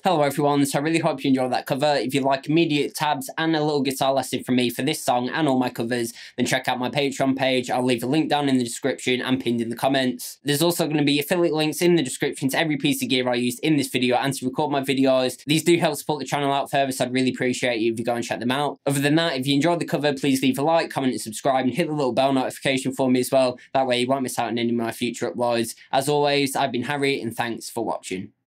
Hello everyone, so I really hope you enjoyed that cover. If you like immediate tabs and a little guitar lesson from me for this song and all my covers, then check out my Patreon page. I'll leave a link down in the description and pinned in the comments. There's also going to be affiliate links in the description to every piece of gear I used in this video and to record my videos. These do help support the channel out further, so I'd really appreciate you if you go and check them out. Other than that, if you enjoyed the cover, please leave a like, comment and subscribe, and hit the little bell notification for me as well. That way you won't miss out on any of my future uploads. As always, I've been Harry and thanks for watching.